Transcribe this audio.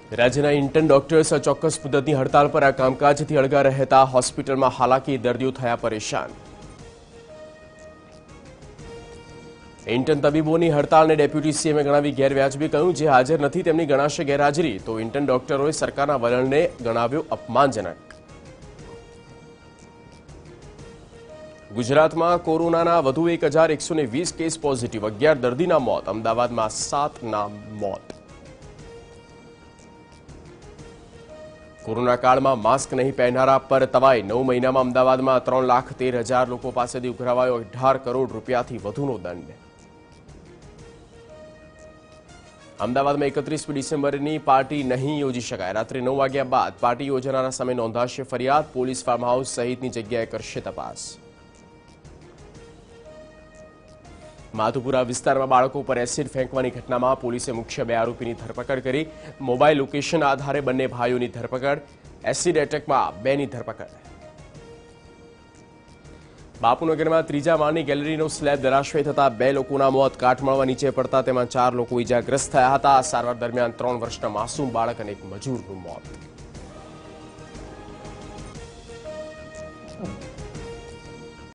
રાજ્યના intern doctors ચોક્કસ મુદ્દતની હડતાલ પર આ કામકાજથી અળગા રહેતા હોસ્પિટલમાં હાલાકી દર્દીઓ થયા પરેશાન। ઇન્ટર્ન તબીબોની હડતાલને ડેપ્યુટી સીએમે ગણાવી ગેરવ્યાજબી કહ્યું, જે હાજર નથી તેમની ગણાશે ગેરહાજરી, તો ઇન્ટર્ન ડોક્ટરોએ સરકારના વલણને ગણાવ્યો અપમાનજનક। ગુજરાતમાં કોરોનાના વધુ 1120 કેસ પોઝિટિવ, 11 દર્દીના મોત, અમદાવાદમાં 7ના મોત। कोरोना काल में मास्क नहीं पहनारा पर तवाई, 9 महीना में अमदावाद में 3,13,000 लोगों पासेथी उघरावायो 18 करोड़ रूपिया थी वधुनो दंड। अमदावाद में 31 डिसेम्बर की पार्टी नहीं योजी शकाय, रात्रे 9 वाग्या बाद पार्टी योजनारा समय नोंधाशे फरियाद, पोलीस फार्म हाउस सहित जग्याए करशे तपास। माधुपुरा विस्तार में बाळको पर एसिड फेंकवानी घटना में पोलीसे मुख्य 2 आरोपी की धरपकड़ करी। मोबाइल लोकेशन आधारे बंने भाईओं की धरपकड़, एसिड एटेक में 2 की धरपकड़। बापूनगर में 3जा माळनी गैलरीनो स्लेब धराशायी थता 2 लोकोना मौत, काटमाळवा नीचे पड़ता तेमां 4 लोको इजाग्रस्त थया हता। सारवार दरमियान 3 वर्षना मासूम बाळक अने एक मजूरनुं मौत।